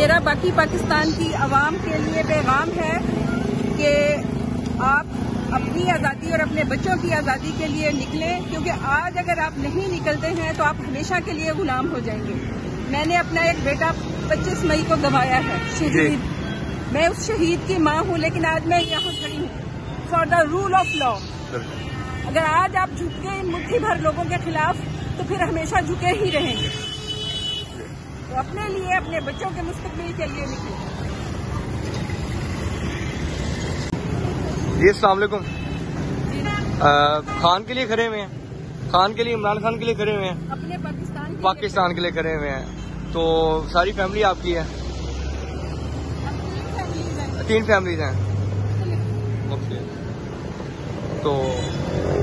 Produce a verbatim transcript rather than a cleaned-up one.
मेरा बाकी पाकिस्तान की आवाम के लिए पैगाम है कि आप अपनी आज़ादी और अपने बच्चों की आज़ादी के लिए निकलें, क्योंकि आज अगर आप नहीं निकलते हैं तो आप हमेशा के लिए गुलाम हो जाएंगे। मैंने अपना एक बेटा पच्चीस मई को गंवाया है, शहीद। मैं उस शहीद की माँ हूँ, लेकिन आज मैं यहाँ खड़ी हूँ for the rule of law. अगर आज आप झुक गए इन मुट्ठी भर लोगों के खिलाफ तो फिर हमेशा झुके ही रहेंगे। तो अपने लिए, अपने बच्चों के मुस्तकबिल के लिए निकले। जी अस्सलाम वालेकुम। खान के लिए खड़े हुए हैं, खान के लिए, इमरान खान के लिए खड़े हुए हैं, अपने पाकिस्तान के पाकिस्तान लिए के लिए खड़े हुए हैं। तो सारी फैमिली आपकी है? तीन फैमिलीज हैं। ओके। तो